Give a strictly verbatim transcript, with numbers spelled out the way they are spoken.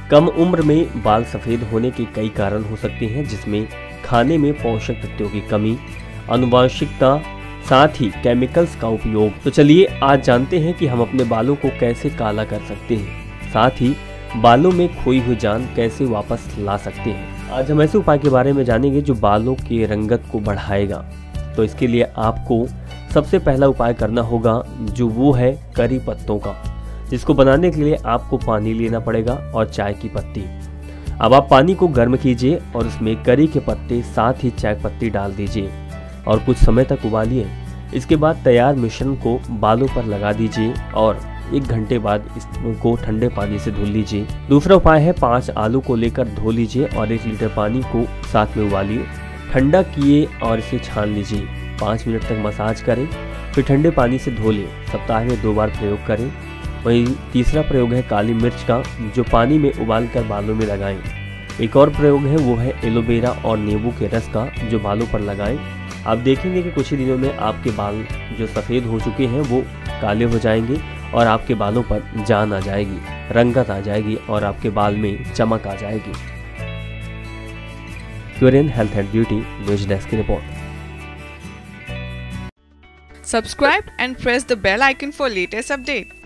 कम उम्र में बाल सफेद होने के कई कारण हो सकते हैं, जिसमें खाने में पोषक तत्वों की कमी, आनुवंशिकता, साथ ही केमिकल्स का उपयोग। तो चलिए आज जानते हैं कि हम अपने बालों को कैसे काला कर सकते हैं, साथ ही बालों में खोई हुई जान कैसे वापस ला सकते हैं। आज हम ऐसे उपाय के बारे में जानेंगे जो बालों की रंगत को बढ़ाएगा। तो इसके लिए आपको सबसे पहला उपाय करना होगा, जो वो है करी पत्तों का, जिसको बनाने के लिए आपको पानी लेना पड़ेगा और चाय की पत्ती। अब आप पानी को गर्म कीजिए और उसमें करी के पत्ते साथ ही चाय पत्ती डाल दीजिए और कुछ समय तक उबालिए। इसके बाद तैयार मिश्रण को बालों पर लगा दीजिए और एक घंटे बाद इसको ठंडे पानी से धुल लीजिए। दूसरा उपाय है, पाँच आलू को लेकर धो लीजिए और एक लीटर पानी को साथ में उबालिए, ठंडा किए और इसे छान लीजिए। पाँच मिनट तक मसाज करें, फिर ठंडे पानी से धो लें। सप्ताह में दो बार प्रयोग करें। वहीं तीसरा प्रयोग है काली मिर्च का, जो पानी में उबालकर बालों में लगाएं। एक और प्रयोग है वो है एलोवेरा और नींबू के रस का, जो बालों पर लगाएं। आप देखेंगे कि कुछ ही दिनों में आपके बाल जो सफ़ेद हो चुके हैं वो काले हो जाएंगे और आपके बालों पर जान आ जाएगी, रंगत आ जाएगी और आपके बाल में चमक आ जाएगी। क्यूरेन health and beauty news desk की रिपोर्ट। Subscribe and press the bell icon for latest update.